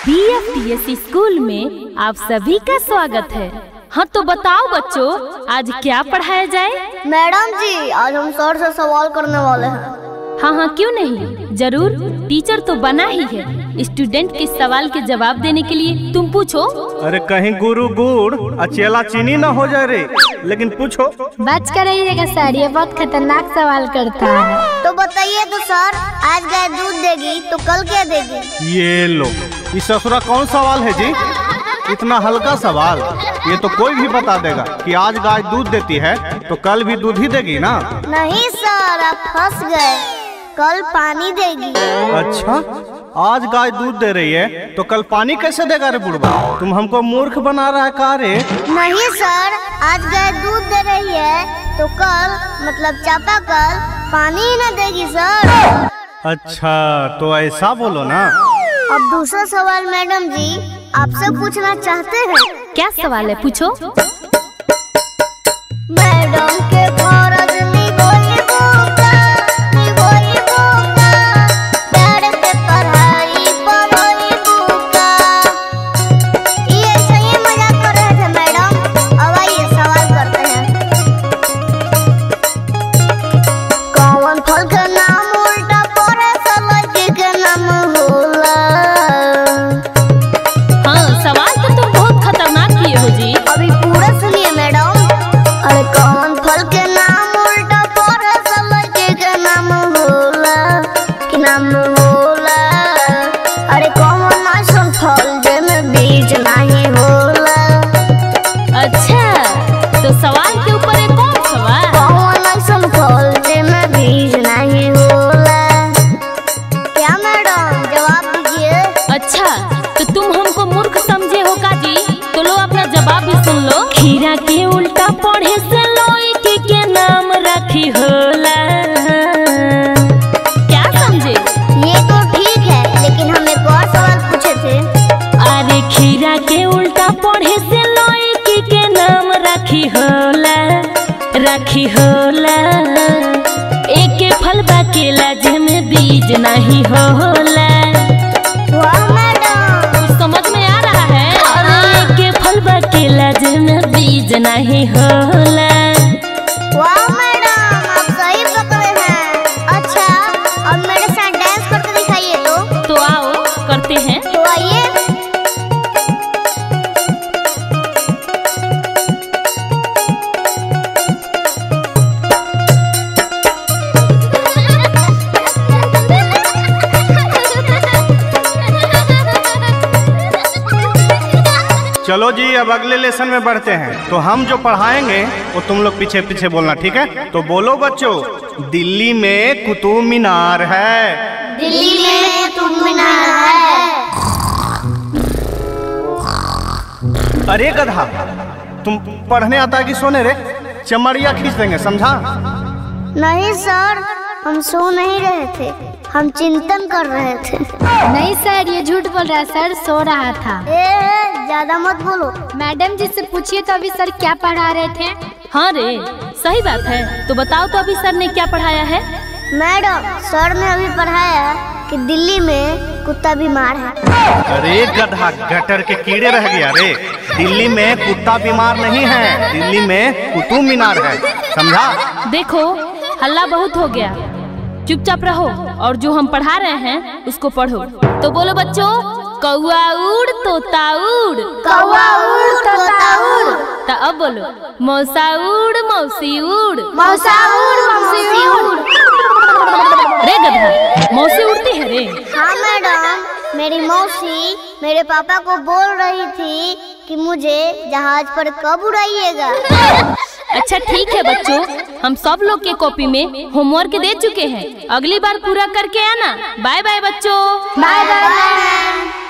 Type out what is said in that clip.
BFTS school में आप सभी का स्वागत है। हाँ तो बताओ बच्चों, आज क्या पढ़ाया जाए? मैडम जी, आज हम सर से सवाल करने वाले हैं। हाँ हाँ क्यों नहीं, जरूर। टीचर तो बना ही है स्टूडेंट के सवाल के जवाब देने के लिए। तुम पूछो। अरे कहीं गुरु गुड़ अचेला चीनी ना हो जाए रे, लेकिन पूछो। बच कर रहिएगा सर, ये बहुत खतरनाक सवाल करता है। तो बताइए तो सर, आज गाय दूध देगी तो कल क्या देगी? ये लो, ये ससुरा कौन सवाल है जी? इतना हल्का सवाल, ये तो कोई भी बता देगा कि आज गाय दूध देती है तो कल भी दूध ही देगी ना। नहीं सर, आप फंस गए। कल पानी देगी। अच्छा, आज गाय दूध दे रही है तो कल पानी कैसे देगा रे बुढ़वा? तुम हमको मूर्ख बना रहा है का रे? नहीं सर, आज गाय दूध दे रही है तो कल मतलब चापाकल पानी ही ना देगी सर। अच्छा, तो ऐसा बोलो ना। अब दूसरा सवाल मैडम जी आपसे पूछना चाहते हैं। क्या सवाल है, पूछो। मैडम के फौरज निभोई बुका, निभोई बुका, प्यार से पढ़ाई पढ़ोई बुका। ये सही मजाक कर रहे थे मैडम। अब आइए सवाल करते हैं। कौन फल का नाम उल्टा पड़े सलज के नाम होला? हाँ, सवाल तो तुम बहुत खतरनाक किए हो जी। अभी पूरा सुनिए मैडम। अरे कौन फल के नाम उल्टा पड़े सलज के नाम होला? कि नाम होला? अरे कौन ऐसन फल जेमें बीज नहीं होला? अच्छा, तो सवाल के ऊपर एक और सवाल। कौन ऐसन फल जेमें बीज नहीं होला? क्या मैडम, जवाब दीजिए। अच्छा, तो तुम हमको मूर्ख समझे हो का जी? तो लो अपना जवाब भी सुन लो। खीरा के उल्टा पढ़े से लौकी के नाम रखी होला। क्या समझे? ये तो ठीक है, लेकिन हम एक और सवाल पूछे थे। अरे खीरा के उल्टा पढ़े से लौकी के नाम रखी होला, रखी होला। एक फल बाकेला जेमे बीज नहीं होला। वाह मैडम, कुछ समझ में आ रहा है? अरे एक फल बाकेला जेमे बीज नहीं होला। वाह मैडम, आप सही पकड़े हैं। अच्छा, अब मेरे साथ डांस करके दिखाइए तो आओ करते हैं। तो आइए। चलो जी, अब अगले लेसन में बढ़ते हैं। तो हम जो पढ़ाएंगे वो तुम लोग पीछे पीछे बोलना, ठीक है? तो बोलो बच्चों, दिल्ली में कुतुब मीनार है। दिल्ली में कुतुब मीनार है। अरे गधा, तुम पढ़ने आता है कि सोने रे? चमड़िया खींच देंगे, समझा? नहीं सर, हम सो नहीं रहे थे, हम चिंतन कर रहे थे। नहीं सर, ये झूठ बोल रहा है सर, सो रहा था। ज्यादा मत बोलो। मैडम जी से पूछिए तो अभी सर क्या पढ़ा रहे थे? हाँ रे, सही बात है। तो बताओ तो अभी सर ने क्या पढ़ाया है? मैडम, सर ने अभी पढ़ाया कि दिल्ली में कुत्ता बीमार है। अरे गधा, गटर के कीड़े रह गया रे। दिल्ली में कुत्ता बीमार नहीं है, दिल्ली में कुतुब मीनार है, समझा? देखो, हल्ला बहुत हो गया, चुपचाप रहो और जो हम पढ़ा रहे हैं उसको पढ़ो। तो बोलो बच्चों, कौआ उड़ तोता उड़, कौआ उड़ तोता उड़। तो अब बोलो, मौसा उड़ मौसी उड़, मौसा उड़ मौसी उड़। रे गधा, मौसी उड़ती है रे? हाँ मैडम, मेरी मौसी मेरे पापा को बोल रही थी कि मुझे जहाज पर कब उड़ाइएगा। अच्छा ठीक है बच्चों, हम सब लोग के कॉपी में होमवर्क दे चुके हैं, अगली बार पूरा करके आना। बाय बाय बच्चों। Bye bye.